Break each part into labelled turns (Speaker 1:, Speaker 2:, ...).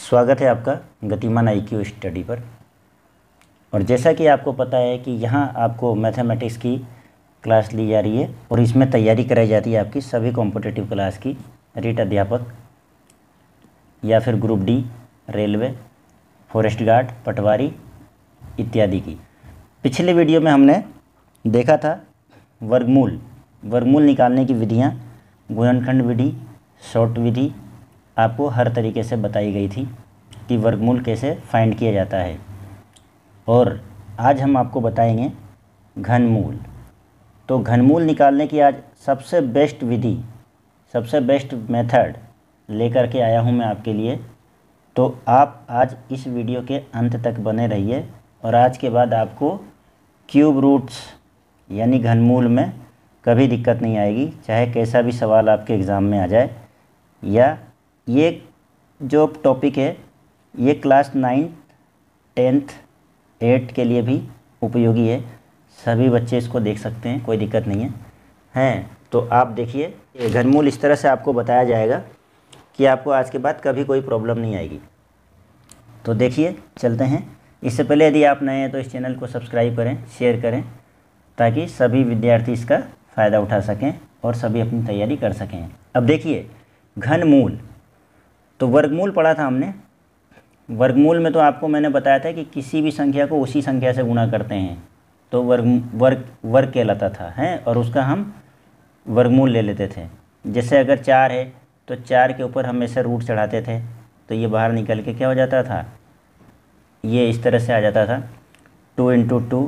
Speaker 1: स्वागत है आपका गतिमान IQ स्टडी पर। और जैसा कि आपको पता है कि यहाँ आपको मैथमेटिक्स की क्लास ली जा रही है और इसमें तैयारी कराई जाती है आपकी सभी कॉम्पिटिटिव क्लास की, रीट अध्यापक या फिर group D, railway, forest guard, patwari इत्यादि की। पिछले वीडियो में हमने देखा था वर्गमूल निकालने की विधियाँ, गुणनखंड विधि, शॉर्ट विधि आपको हर तरीके से बताई गई थी कि वर्गमूल कैसे फाइंड किया जाता है। और आज हम आपको बताएंगे घनमूल। तो घनमूल निकालने की आज सबसे बेस्ट विधि, सबसे बेस्ट मेथड लेकर के आया हूं मैं आपके लिए। तो आप आज इस वीडियो के अंत तक बने रहिए और आज के बाद आपको क्यूब रूट्स यानी घनमूल में कभी दिक्कत नहीं आएगी, चाहे कैसा भी सवाल आपके एग्ज़ाम में आ जाए। या ये जो टॉपिक है ये क्लास 9, 10th, 8th के लिए भी उपयोगी है। सभी बच्चे इसको देख सकते हैं, कोई दिक्कत नहीं है। तो आप देखिए घनमूल इस तरह से आपको बताया जाएगा कि आपको आज के बाद कभी कोई प्रॉब्लम नहीं आएगी। तो देखिए चलते हैं। इससे पहले यदि आप नए हैं तो इस चैनल को सब्सक्राइब करें, शेयर करें, ताकि सभी विद्यार्थी इसका फ़ायदा उठा सकें और सभी अपनी तैयारी कर सकें। अब देखिए घनमूल, तो वर्गमूल पढ़ा था हमने। वर्गमूल में तो आपको मैंने बताया था कि किसी भी संख्या को उसी संख्या से गुणा करते हैं तो वर्ग कहलाता था है, और उसका हम वर्गमूल ले लेते थे। जैसे अगर 4 है तो 4 के ऊपर हमेशा रूट चढ़ाते थे तो ये बाहर निकल के क्या हो जाता था, ये इस तरह से आ जाता था 2 × 2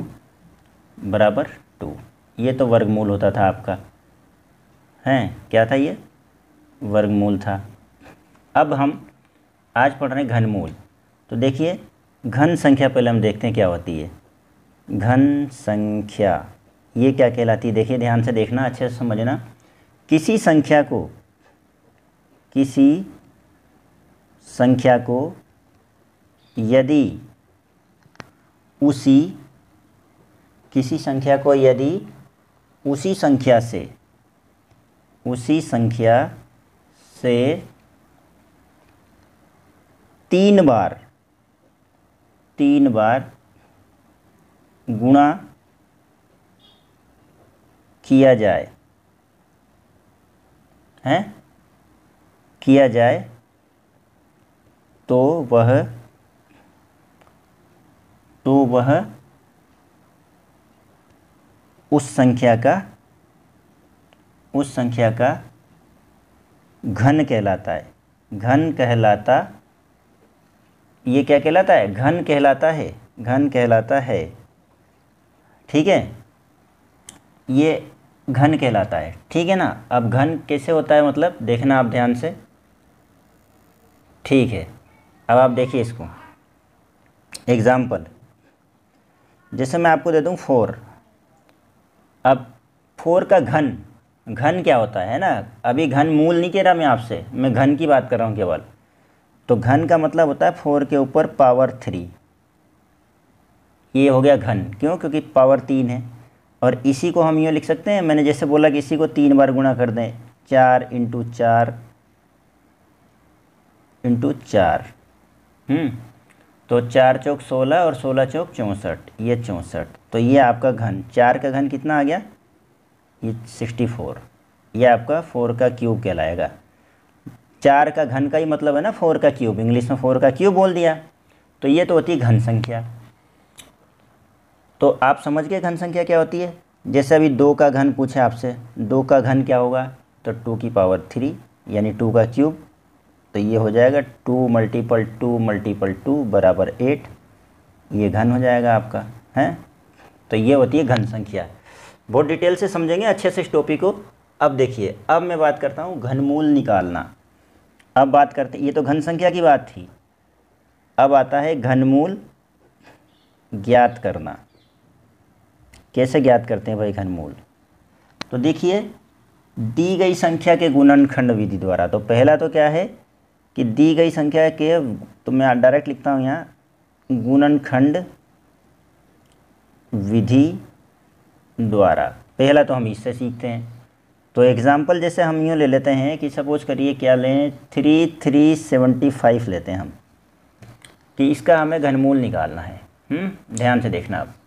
Speaker 1: = 2। ये तो वर्गमूल होता था आपका, हैं क्या था, ये वर्गमूल था। अब हम आज पढ़ रहे हैं घनमूल। तो देखिए घन संख्या पहले हम देखते हैं क्या होती है। घन संख्या ये क्या कहलाती है, देखिए ध्यान से देखना, अच्छे से समझना। किसी संख्या को यदि उसी संख्या से 3 बार गुणा किया जाए तो वह उस संख्या का घन कहलाता है। घन कहलाता, ये क्या कहलाता है, घन कहलाता है। ठीक है, ये घन कहलाता है, ठीक है ना। अब घन कैसे होता है मतलब देखना आप ध्यान से, ठीक है। अब आप देखिए इसको, एग्जाम्पल जैसे मैं आपको दे दूं 4। अब 4 का घन क्या होता है ना, अभी घन मूल नहीं कह रहा मैं आपसे, मैं घन की बात कर रहा हूँ केवल। तो घन का मतलब होता है 4 के ऊपर पावर 3, ये हो गया घन। क्यों? क्योंकि पावर 3 है। और इसी को हम यूँ लिख सकते हैं, मैंने जैसे बोला कि इसी को 3 बार गुणा कर दें, 4 × 4 × 4, तो 4 चौक 16 और 16 चौक 64, ये 64। तो ये आपका घन, 4 का घन कितना आ गया, ये 64। ये आपका 4 का क्यूब कहलाएगा। 4 का घन का ही मतलब है ना 4 का क्यूब, इंग्लिश में 4 का क्यूब बोल दिया। तो ये तो होती है घन संख्या। तो आप समझ गए घन संख्या क्या होती है। जैसे अभी 2 का घन पूछे आपसे, 2 का घन क्या होगा, तो 2 की पावर 3 यानी 2 का क्यूब। तो ये हो जाएगा 2 × 2 × 2 = 8। ये घन हो जाएगा आपका, है। तो ये होती है घन संख्या। बहुत डिटेल से समझेंगे अच्छे से इस टॉपिक को। अब देखिए, अब मैं बात करता हूँ घनमूल निकालना। अब बात करते, ये तो घन संख्या की बात थी। अब आता है घनमूल ज्ञात करना। कैसे ज्ञात करते हैं भाई घनमूल। तो देखिए दी गई संख्या के गुणनखंड विधि द्वारा। तो पहला तो क्या है कि दी गई संख्या के, तो मैं डायरेक्ट लिखता हूँ यहाँ, गुणनखंड विधि द्वारा। पहला तो हम इससे सीखते हैं। तो एग्ज़ाम्पल जैसे हम यूँ ले लेते हैं कि सपोज करिए क्या लें, 3375 लेते हैं हम, कि इसका हमें घनमूल निकालना है। ध्यान से देखना आप।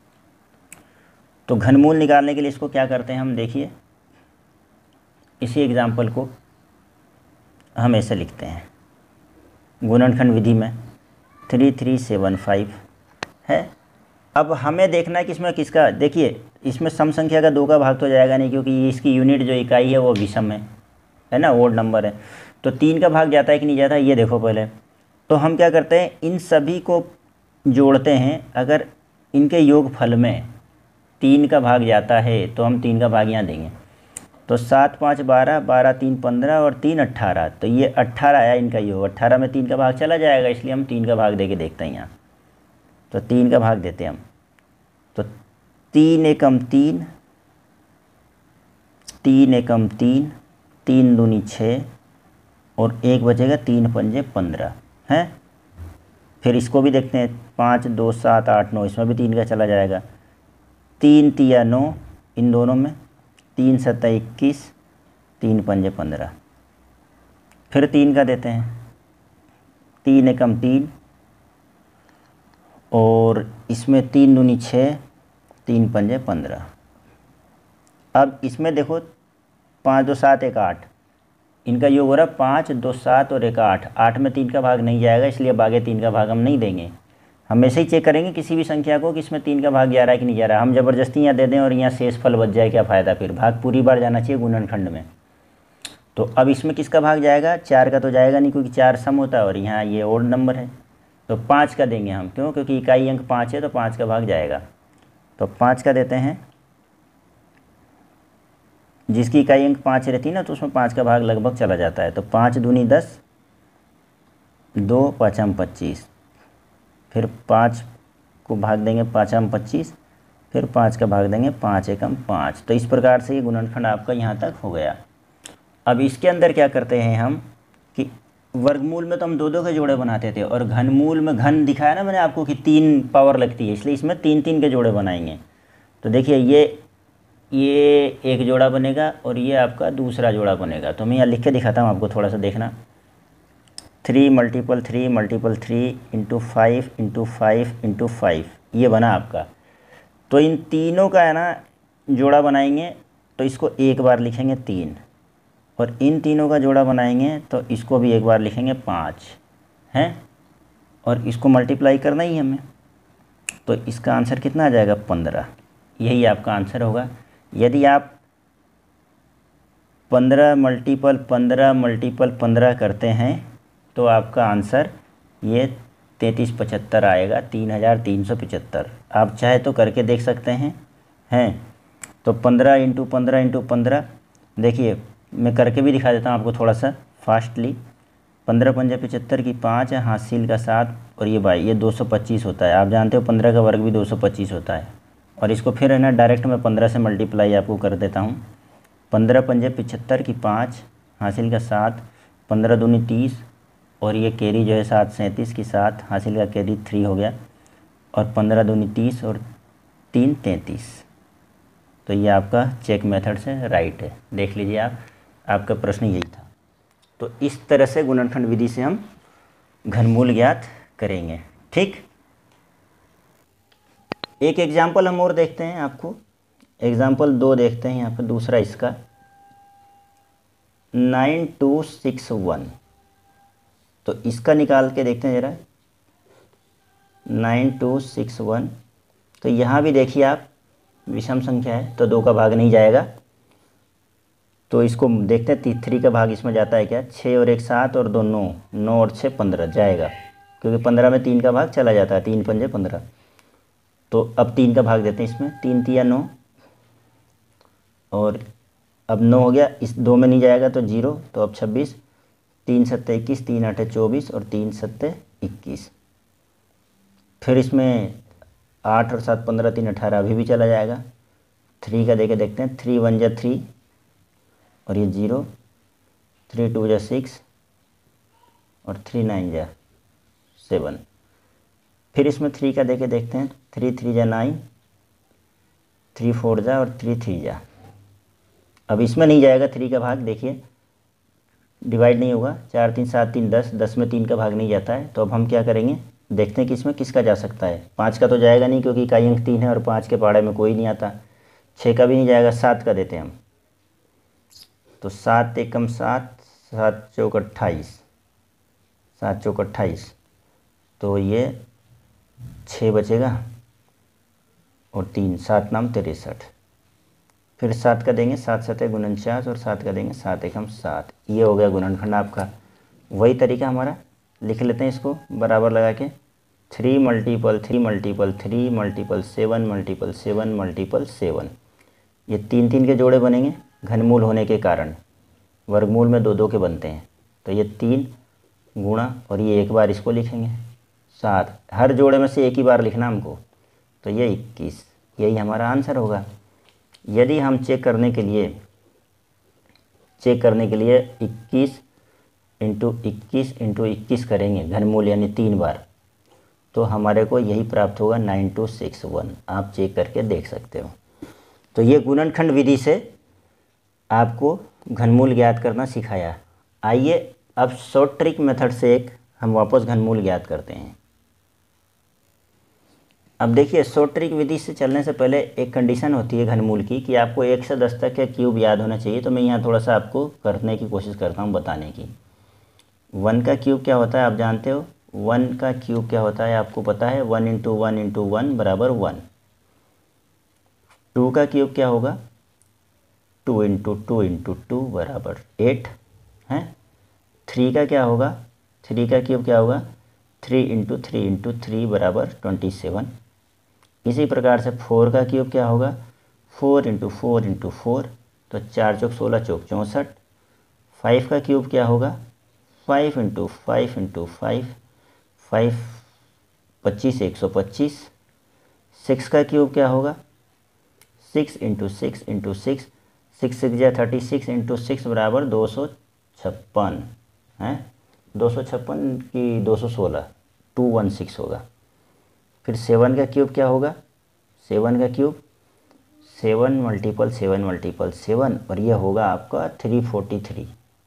Speaker 1: तो घनमूल निकालने के लिए इसको क्या करते हैं हम, देखिए इसी एग्जाम्पल को हम ऐसे लिखते हैं, गुणनखंड विधि में 3375 है। अब हमें देखना है कि इसमें किसका, देखिए इसमें सम संख्या का 2 का भाग तो जाएगा नहीं, क्योंकि इसकी यूनिट जो इकाई है वो विषम है ना, ओड नंबर है। तो 3 का भाग जाता है कि नहीं जाता, ये देखो पहले। तो हम क्या करते हैं, इन सभी को जोड़ते हैं। अगर इनके योगफल में 3 का भाग जाता है तो हम 3 का भाग यहाँ देंगे। तो 7 5 12, 12 3 15 और 3 18। तो ये 18 आया इनका योग। 18 में 3 का भाग चला जाएगा, इसलिए हम 3 का भाग दे के देखते हैं यहाँ। तो 3 का भाग देते हैं हम। तो 3 एकम 3, 3 एकम 3, 3 दूनी 6 और 1 बचेगा, 3 पंजे 15 है। फिर इसको भी देखते हैं, 5 2 7 8 9, इसमें भी 3 का चला जाएगा। 3 तिया 9 इन दोनों में, 3 सत्ता 21, 3 पंजे 15। फिर 3 का देते हैं, 3 एकम 3 और इसमें 3 दूनी 6, 3 पंजे 15। अब इसमें देखो 5 2 7 1 8, इनका योग हो रहा है 5 2 7 और 1 8। 8 में 3 का भाग नहीं जाएगा, इसलिए बागे 3 का भाग हम नहीं देंगे। हम ऐसे ही चेक करेंगे किसी भी संख्या को कि इसमें 3 का भाग जा रहा है कि नहीं जा रहा है। हम ज़बरदस्ती यहाँ दे दें और यहाँ शेष फल बच जाए, क्या फ़ायदा। फिर भाग पूरी बार जाना चाहिए गुणनखंड में। तो अब इसमें किसका भाग जाएगा, 4 का तो जाएगा नहीं, क्योंकि 4 सम होता है और यहाँ ये ओड नंबर है। तो 5 का देंगे हम, क्यों, क्योंकि इकाई अंक 5 है, तो 5 का भाग जाएगा। तो 5 का देते हैं। जिसकी इकाई अंक 5 रहती है ना, तो उसमें 5 का भाग लगभग चला जाता है। तो 5 दूनी 10, 2 5 25, फिर 5 को भाग देंगे 5 25, फिर 5 का भाग देंगे 5 एकम 5। तो इस प्रकार से ये गुणनखंड आपका यहाँ तक हो गया। अब इसके अंदर क्या करते हैं हम कि वर्गमूल में तो हम 2 2 के जोड़े बनाते थे, और घनमूल में घन दिखाया ना मैंने आपको कि 3 पावर लगती है, इसलिए इसमें 3 3 के जोड़े बनाएंगे। तो देखिए ये एक जोड़ा बनेगा और ये आपका दूसरा जोड़ा बनेगा। तो मैं यहाँ लिख के दिखाता हूँ आपको, थोड़ा सा देखना। 3 × 3 × 3 × 5 × 5 × 5, ये बना आपका। तो इन तीनों का है ना जोड़ा बनाएंगे, तो इसको एक बार लिखेंगे 3, और इन तीनों का जोड़ा बनाएंगे तो इसको भी एक बार लिखेंगे 5 हैं, और इसको मल्टीप्लाई करना ही हमें। तो इसका आंसर कितना आ जाएगा, 15। यही आपका आंसर होगा। यदि आप 15 × 15 × 15 करते हैं तो आपका आंसर ये 3375 आएगा, 3375। आप चाहे तो करके देख सकते हैं। तो 15 × 15 × 15, देखिए मैं करके भी दिखा देता हूँ आपको थोड़ा सा फास्टली। 15 पंजे 75 की 5 है, हासिल का 7 और ये बाई, ये 225 होता है। आप जानते हो 15 का वर्ग भी 225 होता है। और इसको फिर है ना डायरेक्ट मैं 15 से मल्टीप्लाई आपको कर देता हूँ। 15 पंजे 75 की 5, हासिल का 7, 15 दूनी 30 और ये कैरी जो है 7 37 की 7, हासिल का कैरी 3 हो गया, और 15 दूनी 30 और 3 33। तो ये आपका चेक मेथड से राइट है। देख लीजिए आप, आपका प्रश्न यही था। तो इस तरह से गुणनखंड विधि से हम घनमूल ज्ञात करेंगे। ठीक, एक एग्जाम्पल हम और देखते हैं आपको। एग्जाम्पल 2 देखते हैं यहाँ पर, दूसरा इसका 9261। तो इसका निकाल के देखते हैं ज़रा, 9261। तो यहाँ भी देखिए आप, विषम संख्या है तो 2 का भाग नहीं जाएगा। तो इसको देखते हैं 3 का भाग इसमें जाता है क्या, 6 और 1 7 और 2 9, 9 और 6 15 जाएगा, क्योंकि 15 में 3 का भाग चला जाता है, 3 पंजे 15। तो अब 3 का भाग देते हैं इसमें, 3 तिया 9 और अब 9 हो गया, इस 2 में नहीं जाएगा तो 0, तो अब 26, 3 7 21, 3 8 24 और 3 7 21। फिर इसमें 8 और 7 15, 3 18 अभी भी चला जाएगा। 3 का देके देखते हैं, 3 1 जा 3 और ये 0, 3 2 जा 6 और 3 9 जा 7। फिर इसमें 3 का देके देखते हैं, 3 3 जा 9, 3 4 जा और 3 3 जा। अब इसमें नहीं जाएगा 3 का भाग, देखिए डिवाइड नहीं होगा, 4 3 7 3 10, 10 में 3 का भाग नहीं जाता है। तो अब हम क्या करेंगे, देखते हैं कि इसमें किसका जा सकता है। 5 का तो जाएगा नहीं क्योंकि इकाई अंक 3 है और 5 के पहाड़े में कोई नहीं आता। 6 का भी नहीं जाएगा। 7 का देते हैं हम, तो 7 एकम 7, 7 चौक 28, 7 चौक 28, तो ये 6 बचेगा और 3, 7 नाम 63। फिर 7 का देंगे 7 सतह 49 और 7 का देंगे 7 एकम 7। ये हो गया गुणनखंड आपका। वही तरीका हमारा लिख लेते हैं इसको बराबर लगा के। 3 multiple 3 multiple 3 multiple 7 multiple 7 multiple 7, ये 3 3 के जोड़े बनेंगे घनमूल होने के कारण। वर्गमूल में 2 2 के बनते हैं, तो ये 3 गुणा और ये एक बार इसको लिखेंगे 7, हर जोड़े में से एक ही बार लिखना हमको, तो ये 21। यही हमारा आंसर होगा। यदि हम चेक करने के लिए 21 इंटू 21 करेंगे घनमूल यानी 3 बार, तो हमारे को यही प्राप्त होगा 9261। आप चेक करके देख सकते हो। तो ये गुणनखंड विधि से आपको घनमूल ज्ञात करना सिखाया। आइए अब शॉर्ट ट्रिक मेथड से हम वापस घनमूल ज्ञात करते हैं। अब देखिए, शॉर्ट ट्रिक विधि से चलने से पहले एक कंडीशन होती है घनमूल की कि आपको 1 से 10 तक के क्यूब याद होना चाहिए। तो मैं यहाँ थोड़ा सा आपको करने की कोशिश करता हूँ बताने की। 1 का क्यूब क्या होता है आप जानते हो। 1 का क्यूब क्या होता है आपको पता है। 1 इंटू 1 इंटू 1 बराबर 1। 2 का क्यूब क्या होगा। 2 इंटू 2 इंटू 2 बराबर 8 है। 3 का क्या होगा। 3 का क्यूब क्या होगा। 3 इंटू 3 इंटू 3 बराबर 27। इसी प्रकार से 4 का क्यूब क्या होगा। 4 इंटू 4 इंटू 4, तो 4 चौक 16 चौक 64। 5 का क्यूब क्या होगा। 5 इंटू 5 इंटू 5, 5 25 125। 6 का क्यूब क्या होगा। 6 इंटू 6 इंटू 6, 6 6 जा 36 इंटू 6 बराबर 256 है। 256 की 216, 216 होगा। फिर 7 का क्यूब क्या होगा। 7 का क्यूब 7 मल्टीपल 7 मल्टीपल 7 और यह होगा आपका 343।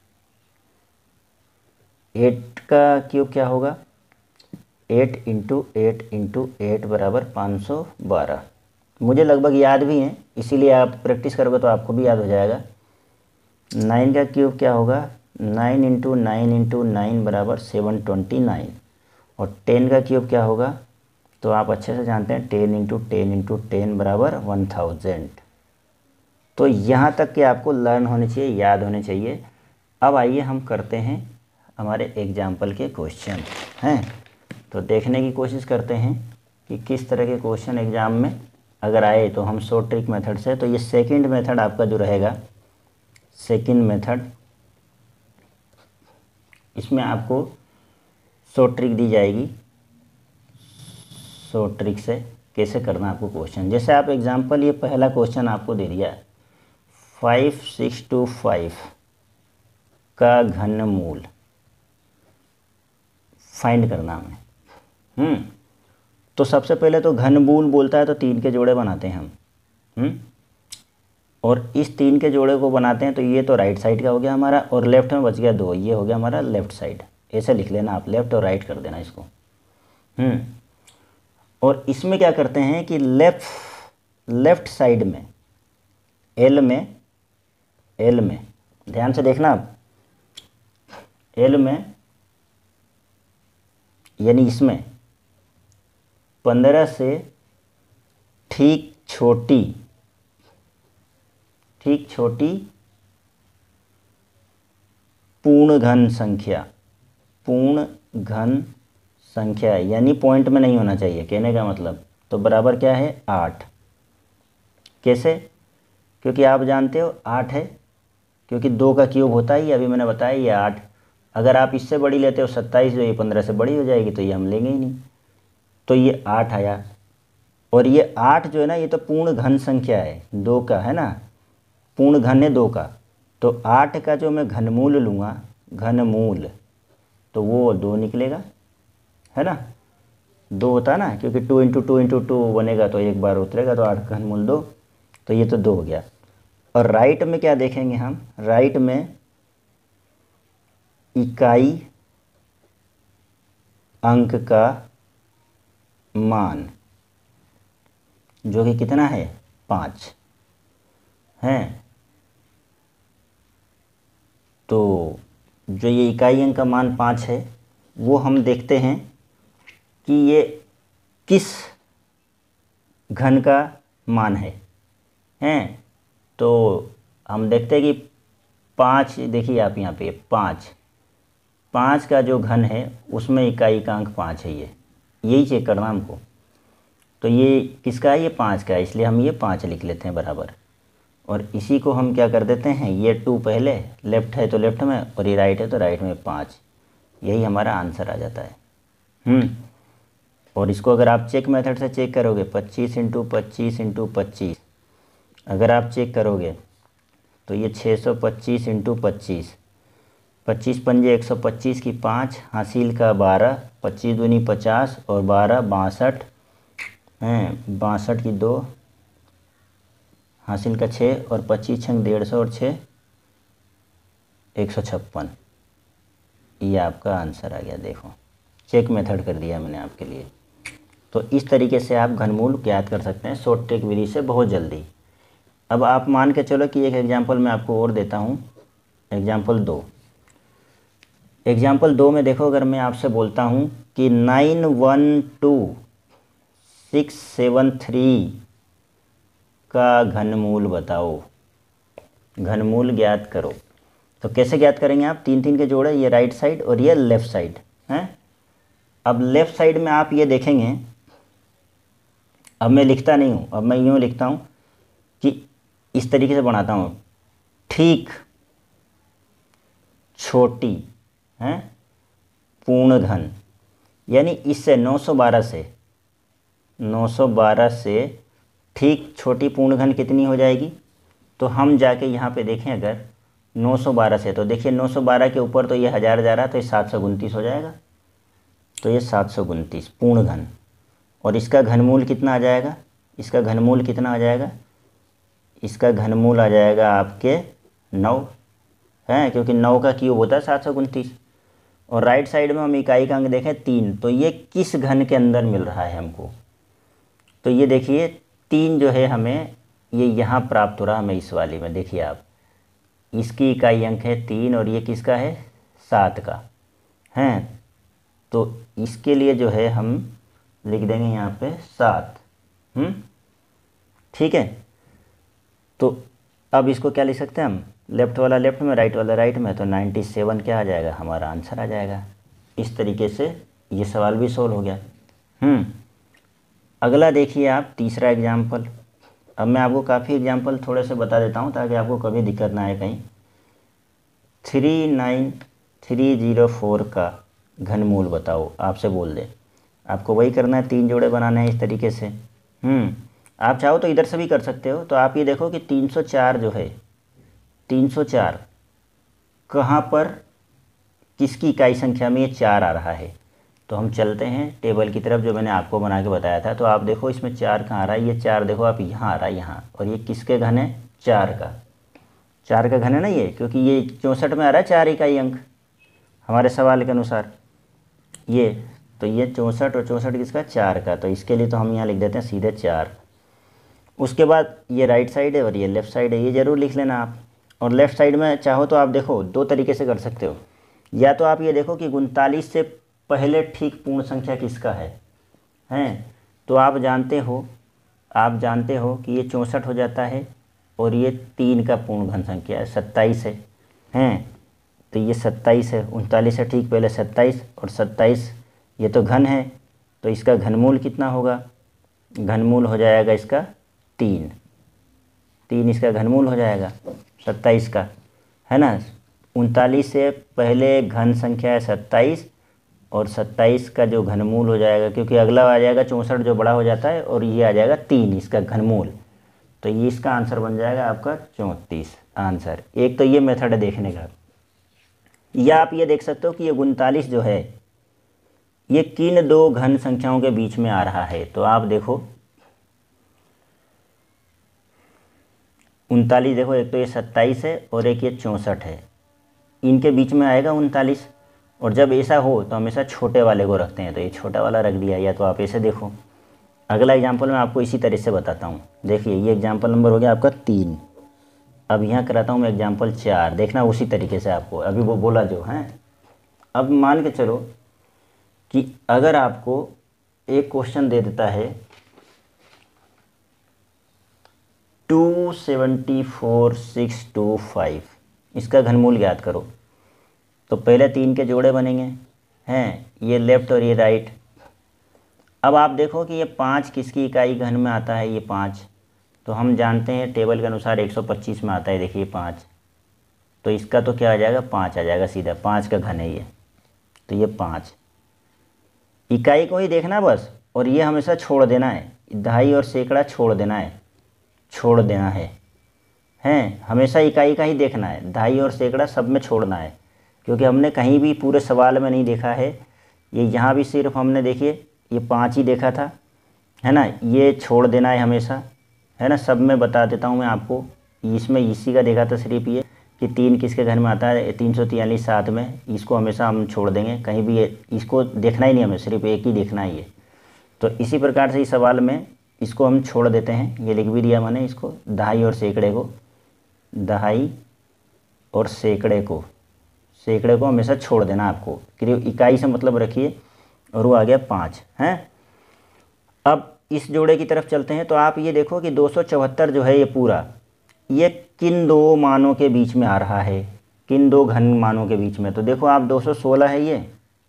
Speaker 1: 8 का क्यूब क्या होगा। 8 इंटू 8 इंटू 8 बराबर 512। मुझे लगभग याद भी है, इसीलिए आप प्रैक्टिस करोगे तो आपको भी याद हो जाएगा। 9 का क्यूब क्या होगा। 9 इंटू 9 इंटू 9 बराबर 729। और 10 का क्यूब क्या होगा, तो आप अच्छे से जानते हैं 10 इंटू 10 इंटू 10 बराबर 1000। तो यहाँ तक कि आपको लर्न होने चाहिए, याद होने चाहिए। अब आइए हम करते हैं हमारे एग्जाम्पल के क्वेश्चन हैं। तो देखने की कोशिश करते हैं कि किस तरह के क्वेश्चन एग्ज़ाम में अगर आए तो हम शॉर्ट ट्रिक मेथड से। तो ये सेकंड मेथड आपका जो रहेगा, सेकंड मेथड, इसमें आपको शॉर्ट ट्रिक दी जाएगी। शॉर्ट ट्रिक से कैसे करना आपको क्वेश्चन, जैसे आप एग्जांपल, ये पहला क्वेश्चन आपको दे दिया 5625 का घनमूल फाइंड करना हमें। तो सबसे पहले तो घनमूल बोलता है तो 3 के जोड़े बनाते हैं हम। और इस 3 के जोड़े को बनाते हैं तो ये तो राइट साइड का हो गया हमारा, और लेफ्ट में बच गया 2, ये हो गया हमारा लेफ्ट साइड। ऐसे लिख लेना आप, लेफ्ट और राइट कर देना इसको। और इसमें क्या करते हैं कि लेफ्ट साइड में एल में ध्यान से देखना आप, एल में यानी इसमें 15 से ठीक छोटी पूर्ण घन संख्या यानी पॉइंट में नहीं होना चाहिए, कहने का मतलब। तो बराबर क्या है 8। कैसे, क्योंकि आप जानते हो 8 है, क्योंकि 2 का क्यूब होता ही, अभी मैंने बताया ये 8। अगर आप इससे बड़ी लेते हो 27, जो ये 15 से बड़ी हो जाएगी, तो ये हम लेंगे ही नहीं। तो ये 8 आया। और ये 8 जो है ना, ये तो पूर्ण घन संख्या है, 2 का है ना, पूर्ण घन है 2 का। तो 8 का जो मैं घनमूल लूँगा, घनमूल, तो वो 2 निकलेगा, है ना। 2 होता है ना, क्योंकि 2 इंटू 2 इंटू 2 बनेगा तो एक बार उतरेगा, तो 8 का घनमूल 2, तो ये तो 2 हो गया। और राइट में क्या देखेंगे हम, राइट में इकाई अंक का मान जो कि कितना है 5 है। तो जो ये इकाई अंक का मान 5 है वो हम देखते हैं कि ये किस घन का मान है। हैं तो हम देखते हैं कि 5, देखिए आप यहाँ पे 5 का जो घन है उसमें इकाई का अंक 5 है। ये यही चेक करना हमको। तो ये किसका है, ये 5 का है, इसलिए हम ये 5 लिख लेते हैं बराबर। और इसी को हम क्या कर देते हैं, ये 2 पहले, लेफ्ट है तो लेफ्ट में और ये राइट है तो राइट में 5। यही हमारा आंसर आ जाता है। और इसको अगर आप चेक मेथड से चेक करोगे 25 × 25 × 25, अगर आप चेक करोगे तो ये 625 × 25, 25 पंजे 125 की 5, हासिल का 12, 25 दूनी 50 और 12 62 हैं, 62 की 2, हासिल का 6 और 25 छंग 150 और 6 156। ये आपका आंसर आ गया। देखो चेक मेथड कर दिया मैंने आपके लिए। तो इस तरीके से आप घनमूल ज्ञात कर सकते हैं शॉर्ट ट्रिक विधि से बहुत जल्दी। अब आप मान के चलो कि एक एग्जांपल मैं आपको और देता हूँ। एग्जांपल 2 में देखो, अगर मैं आपसे बोलता हूँ कि 912673 का घनमूल बताओ, घनमूल ज्ञात करो, तो कैसे ज्ञात करेंगे आप, 3 के जोड़े, ये राइट साइड और ये लेफ़्ट साइड हैं। अब लेफ़्ट साइड में आप ये देखेंगे, अब मैं लिखता नहीं हूँ, अब मैं यूँ लिखता हूँ कि इस तरीके से बनाता हूँ, ठीक छोटी हैं पूर्ण घन, यानी इससे 912 से ठीक छोटी पूर्ण घन कितनी हो जाएगी। तो हम जाके यहाँ पे देखें अगर 912 से, तो देखिए 912 के ऊपर तो ये 1000 जा रहा है तो ये 729 हो जाएगा। तो ये 729 पूर्ण घन, और इसका घनमूल कितना आ जाएगा, इसका घनमूल कितना आ जाएगा, इसका घनमूल आ जाएगा आपके 9 हैं, क्योंकि 9 का क्यूब होता है 729। और राइट साइड में हम इकाई का अंक देखें 3, तो ये किस घन के अंदर मिल रहा है हमको। तो ये देखिए 3 जो है हमें ये यहाँ प्राप्त हो रहा है हमें इस वाली में। देखिए आप, इसकी इकाई अंक है 3 और ये किसका है 7 का हैं। तो इसके लिए जो है हम लिख देंगे यहाँ पे 7। ठीक है। तो अब इसको क्या लिख सकते हैं हम, लेफ़्ट वाला लेफ़्ट में, राइट वाला राइट में, तो 97 क्या आ जाएगा, हमारा आंसर आ जाएगा। इस तरीके से ये सवाल भी सोल्व हो गया। अगला देखिए आप, तीसरा एग्जाम्पल। अब मैं आपको काफ़ी एग्जाम्पल थोड़े से बता देता हूँ ताकि आपको कभी दिक्कत ना आए कहीं। 39304 का घनमूल बताओ, आपसे बोल दे, आपको वही करना है, 3 जोड़े बनाने हैं इस तरीके से। आप चाहो तो इधर से भी कर सकते हो। तो आप ये देखो कि 304 जो है, 304 कहाँ पर, किसकी इकाई संख्या में ये 4 आ रहा है। तो हम चलते हैं टेबल की तरफ जो मैंने आपको बना के बताया था। तो आप देखो इसमें 4 कहाँ आ रहा है, ये 4 देखो आप यहाँ आ रहा है यहाँ, और ये किसके घन है, 4 का, 4 का घन है ना ये, क्योंकि ये 64 में आ रहा है 4 इकाई अंक हमारे सवाल के अनुसार ये। तो ये 64 और 64 किसका, 4 का। तो इसके लिए तो हम यहाँ लिख देते हैं सीधे 4। उसके बाद ये राइट साइड है और ये लेफ़्ट साइड है, ये ज़रूर लिख लेना आप। और लेफ़्ट साइड में चाहो तो आप देखो 2 तरीके से कर सकते हो। या तो आप ये देखो कि 39 से पहले ठीक पूर्ण संख्या किसका है, हैं। तो आप जानते हो कि ये 64 हो जाता है और ये 3 का पूर्ण घन संख्या है 27 है, हैं। तो ये 27 है, 39 से ठीक पहले 27, और 27 ये तो घन है, तो इसका घनमूल कितना होगा, घनमूल हो जाएगा इसका 3 इसका घनमूल हो जाएगा 27 का, है ना। 39 से पहले घन संख्या है 27, और 27 का जो घनमूल हो जाएगा, क्योंकि अगला आ जाएगा 64 जो बड़ा हो जाता है, और ये आ जाएगा 3 इसका घनमूल। तो ये इसका आंसर बन जाएगा आपका 34 आंसर। एक तो ये मेथड है देखने का। या आप ये देख सकते हो कि ये 39 जो है ये किन 2 घन संख्याओं के बीच में आ रहा है। तो आप देखो 39 देखो, एक तो ये 27 है और एक ये 64 है, इनके बीच में आएगा 39। और जब ऐसा हो तो हमेशा छोटे वाले को रखते हैं, तो ये छोटा वाला रख दिया। या तो आप ऐसे देखो, अगला एग्जाम्पल मैं आपको इसी तरह से बताता हूँ। देखिए ये एग्जाम्पल नंबर हो गया आपका 3। अब यहाँ कराता हूँ मैं एग्जाम्पल 4, देखना उसी तरीके से आपको अभी वो बोला जो है। अब मान के चलो कि अगर आपको एक क्वेश्चन दे देता है 274625, इसका घनमूल ज्ञात करो। तो पहले 3 के जोड़े बनेंगे हैं, ये लेफ़्ट और ये राइट। अब आप देखो कि ये 5 किसकी इकाई घन में आता है, ये 5 तो हम जानते हैं टेबल के अनुसार 125 में आता है। देखिए 5, तो इसका तो क्या आ जाएगा, 5 आ जाएगा सीधा, 5 का घन है ये। तो ये 5 इकाई को ही देखना बस, और ये हमेशा छोड़ देना है, दहाई और सैकड़ा छोड़ देना है, छोड़ देना है हैं। हमेशा इकाई का ही देखना है, दहाई और सैकड़ा सब में छोड़ना है, क्योंकि हमने कहीं भी पूरे सवाल में नहीं देखा है। ये यहाँ भी सिर्फ हमने देखिए ये 5 ही देखा था, है ना। ये छोड़ देना है हमेशा, है ना। सब में बता देता हूँ मैं आपको। इसमें इसी का देखा था सिर्फ ये कि 3 किसके घर में आता है, 343 7 में, इसको हमेशा हम छोड़ देंगे, कहीं भी इसको देखना ही नहीं हमें, सिर्फ एक ही देखना है ये। तो इसी प्रकार से इस सवाल में इसको हम छोड़ देते हैं, ये लिख भी दिया मैंने इसको, दहाई और सैकड़े को, दहाई और सैकड़े को हमेशा छोड़ देना आपको, क्योंकि इकाई से मतलब रखिए। और वो आ गया 5 हैं। अब इस जोड़े की तरफ चलते हैं। तो आप ये देखो कि 274 जो है ये पूरा, ये किन दो मानों के बीच में आ रहा है, किन दो घन मानों के बीच में। तो देखो आप 216 है ये,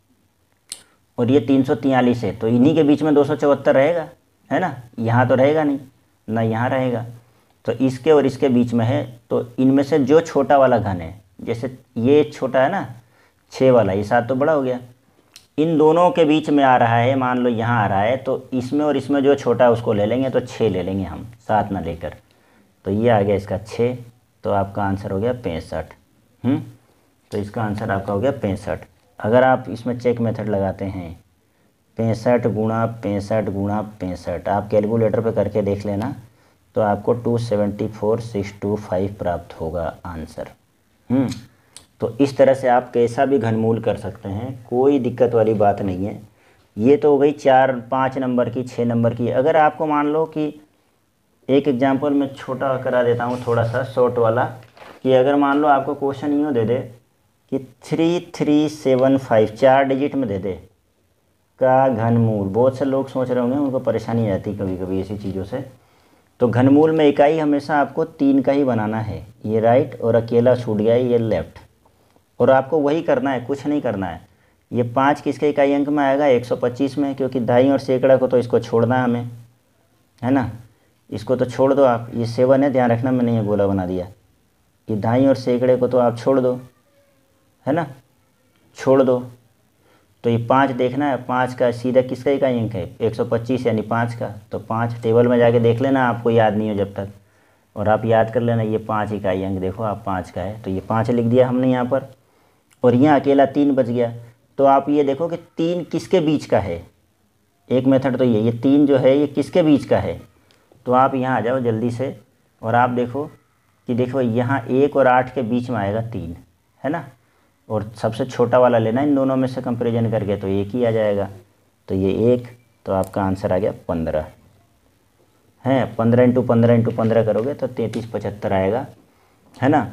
Speaker 1: और ये 343 है, तो इन्हीं के बीच में 274 रहेगा, है ना। यहाँ तो रहेगा नहीं ना, यहाँ रहेगा, तो इसके और इसके बीच में है। तो इनमें से जो छोटा वाला घन है, जैसे ये छोटा है ना 6 वाला, ये 7 तो बड़ा हो गया, इन दोनों के बीच में आ रहा है, मान लो यहाँ आ रहा है, तो इसमें और इसमें जो छोटा है उसको ले लेंगे, तो 6 ले लेंगे हम, 7 ना लेकर। तो ये आ गया इसका 6, तो आपका आंसर हो गया 65। तो इसका आंसर आपका हो गया 65। अगर आप इसमें चेक मेथड लगाते हैं, 65 गुणा 65 गुणा 65, आप कैलकुलेटर पे करके देख लेना, तो आपको 274625 प्राप्त होगा आंसर। तो इस तरह से आप कैसा भी घनमूल कर सकते हैं, कोई दिक्कत वाली बात नहीं है। ये तो हो गई 4 5 नंबर की, 6 नंबर की। अगर आपको मान लो कि एक एग्जांपल मैं छोटा करा देता हूँ थोड़ा सा शॉर्ट वाला, कि अगर मान लो आपको क्वेश्चन यूँ दे दे कि 3375 4 डिजिट में दे दे का घनमूल। बहुत से लोग सोच रहे होंगे, उनको परेशानी आती कभी कभी ऐसी चीज़ों से। तो घनमूल में इकाई हमेशा आपको 3 का ही बनाना है, ये राइट और अकेला छूट गया ये लेफ़्ट, और आपको वही करना है, कुछ नहीं करना है। ये 5 किसके इकाई अंक में आएगा, 125 में, क्योंकि दहाई और सैकड़ा को तो इसको छोड़ना है हमें, है ना। इसको तो छोड़ दो आप, ये 7 है, ध्यान रखना मैंने ये गोला बना दिया। ये दहाई और सैकड़े को तो आप छोड़ दो, है ना, छोड़ दो। तो ये 5 देखना है, 5 का सीधा किसका इकाई अंक है, 125 यानी 5 का। तो 5 टेबल में जाके देख लेना, आपको याद नहीं हो जब तक, और आप याद कर लेना ये 5 इकाई अंक देखो आप 5 का है, तो ये 5 लिख दिया हमने यहाँ पर, और यहाँ अकेला 3 बच गया। तो आप ये देखो कि 3 किसके बीच का है, एक मेथड तो ये 3 जो है ये किसके बीच का है। तो आप यहाँ आ जाओ जल्दी से, और आप देखो कि देखो यहाँ 1 और 8 के बीच में आएगा 3, है ना, और सबसे छोटा वाला लेना इन दोनों में से कंपैरिजन करके, तो 1 ही आ जाएगा। तो ये 1, तो आपका आंसर आ गया 15 है। 15 × 15 × 15 करोगे तो 3375 आएगा, है ना।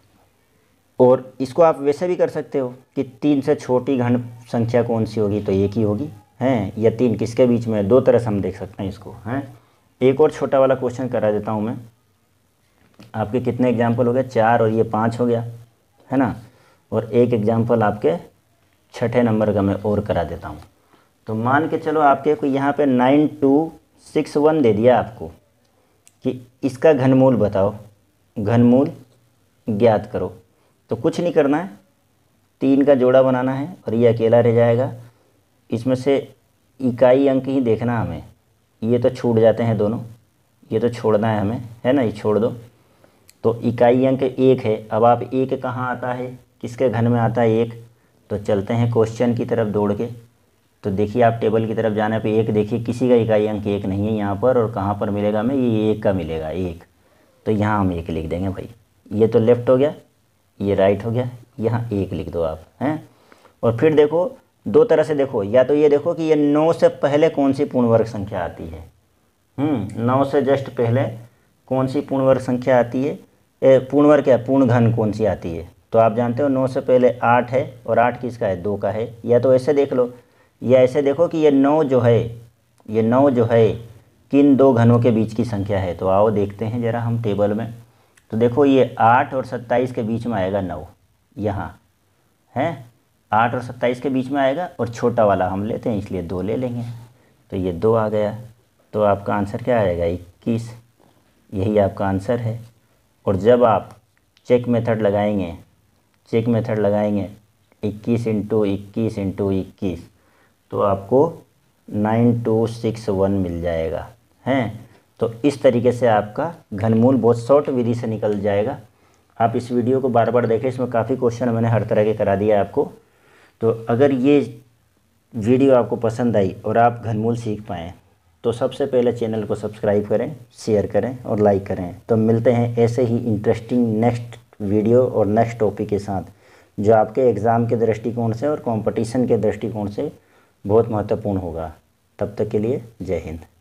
Speaker 1: और इसको आप वैसे भी कर सकते हो कि 3 से छोटी घन संख्या कौन सी होगी, तो 1 ही होगी, हैं, या 3 किसके बीच में, 2 तरह से हम देख सकते हैं इसको, हैं। एक और छोटा वाला क्वेश्चन करा देता हूँ मैं। आपके कितने एग्जाम्पल हो गए, 4 और ये 5 हो गया, है ना। और एक एग्जाम्पल आपके 6ठे नंबर का मैं और करा देता हूँ। तो मान के चलो आपके को यहाँ पे 9261 दे दिया आपको कि इसका घनमूल बताओ, घनमूल ज्ञात करो। तो कुछ नहीं करना है, 3 का जोड़ा बनाना है, और ये अकेला रह जाएगा। इसमें से इकाई अंक ही देखना हमें, ये तो छूट जाते हैं दोनों, ये तो छोड़ना है हमें, है ना, ये छोड़ दो। तो इकाई अंक 1 है। अब आप 1 कहाँ आता है, किसके घन में आता है 1। तो चलते हैं क्वेश्चन की तरफ दौड़ के। तो देखिए आप टेबल की तरफ जाने पे 1 देखिए, किसी का इकाई अंक 1 नहीं है यहाँ पर, और कहाँ पर मिलेगा हमें, ये 1 का मिलेगा 1। तो यहाँ हम 1 लिख देंगे भाई। ये तो लेफ़्ट हो गया, ये राइट हो गया, यहाँ 1 लिख दो आप, हैं। और फिर देखो दो तरह से देखो, या तो ये देखो कि ये 9 से पहले कौन सी पूर्ण वर्ग संख्या आती है। 9 से जस्ट पहले कौन सी पूर्ण वर्ग संख्या आती है, पूर्ण वर्ग क्या, पूर्ण घन कौन सी आती है। तो आप जानते हो 9 से पहले 8 है, और 8 किसका है, 2 का है। या तो ऐसे देख लो, या ऐसे देखो कि ये 9 जो है, ये 9 जो है किन दो घनों के बीच की संख्या है। तो आओ देखते हैं ज़रा हम टेबल में। तो देखो ये 8 और 27 के बीच में आएगा 9, यहाँ है 8 और 27 के बीच में आएगा, और छोटा वाला हम लेते हैं इसलिए 2 ले लेंगे। तो ये 2 आ गया। तो आपका आंसर क्या आएगा, 21। यही आपका आंसर है। और जब आप चेक मेथड लगाएंगे 21 इंटू 21 इंटू 21, तो आपको 9261 मिल जाएगा हैं। तो इस तरीके से आपका घनमूल बहुत शॉर्ट विधि से निकल जाएगा। आप इस वीडियो को बार बार देखें, इसमें काफ़ी क्वेश्चन मैंने हर तरह के करा दिया है आपको। तो अगर ये वीडियो आपको पसंद आई और आप घनमूल सीख पाएँ, तो सबसे पहले चैनल को सब्सक्राइब करें, शेयर करें और लाइक करें। तो मिलते हैं ऐसे ही इंटरेस्टिंग नेक्स्ट वीडियो और नेक्स्ट टॉपिक के साथ, जो आपके एग्ज़ाम के दृष्टिकोण से और कंपटीशन के दृष्टिकोण से बहुत महत्वपूर्ण होगा। तब तक के लिए जय हिंद।